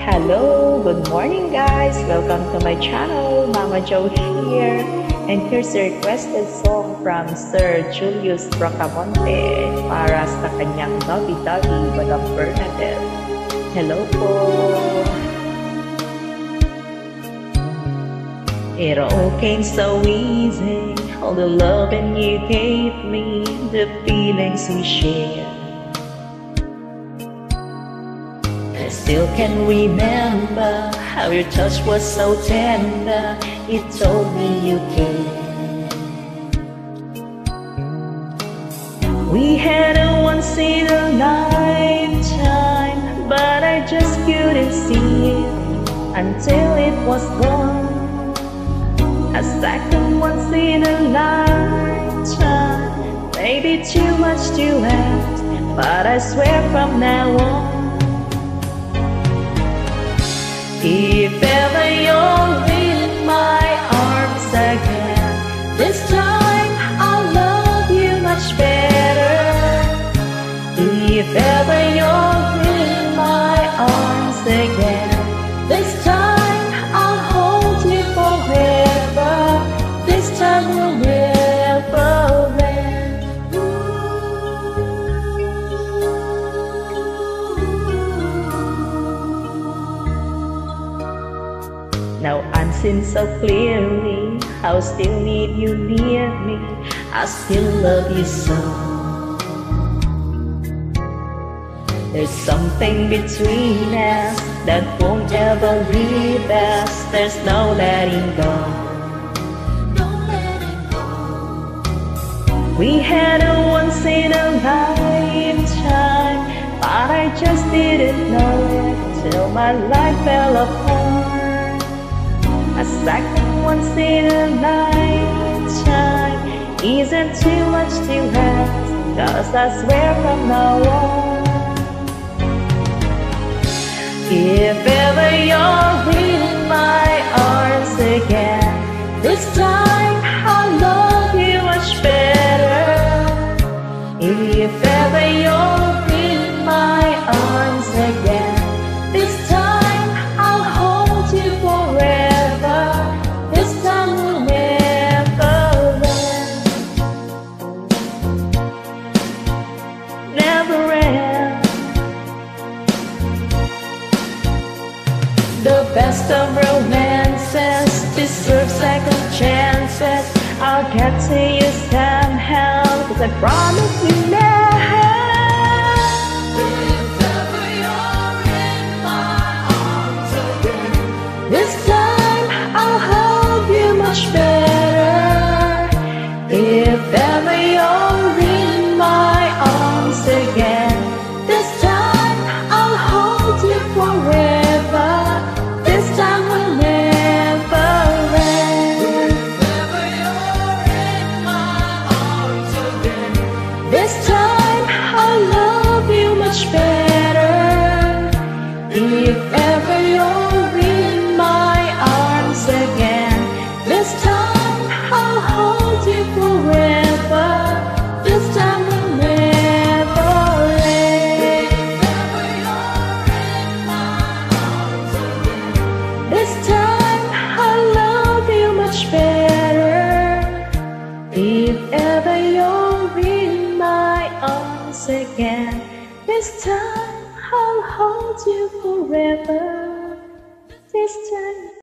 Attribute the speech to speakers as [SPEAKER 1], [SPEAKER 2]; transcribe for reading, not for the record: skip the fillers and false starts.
[SPEAKER 1] Hello, good morning guys! Welcome to my channel, Mama Jo here. And here's a requested song from Sir Julius Bracamonte para sa kanyang lovey-dovey Madam Bernadette. Hello po! It all came so easy, all the loving you gave me, the feelings we shared. I still can remember how your touch was so tender. It told me you cared. We had a once in a lifetime, but I just couldn't see it until it was gone. A second once in a lifetime, maybe too much to ask, but I swear from now on, if ever you're in my arms again, this time I'll love you much better. If ever you're in my arms again, this time I'll hold you forever. This time will never end. Now I'm seeing so clearly how I still need you near me. I still love you so. There's something between us that won't ever leave us. There's no letting go. We had a once in a lifetime, but I just didn't know it till my life fell apart. A second once in a lifetime isn't too much to ask, 'cause I swear from now on, if ever you're in my arms again, this time I'll love you much better. If ever you're in my arms again, this time I'll hold you forever. This time will never end. Never end. The best of romances deserve second chances. I'll get to you somehow, 'cause I promise you now. If ever you're in my arms again, this time I'll hold you much better. If ever you're in my arms again, this time I'll hold you forever. This time will never end. If ever you're in my arms again, this time I'll love you much better. If ever you're in my arms again, this time I'll hold you forever. This time will never end. If ever you're in my arms again, this time I'll love you much better. If ever you're in my arms again, this time I'll hold you forever. This time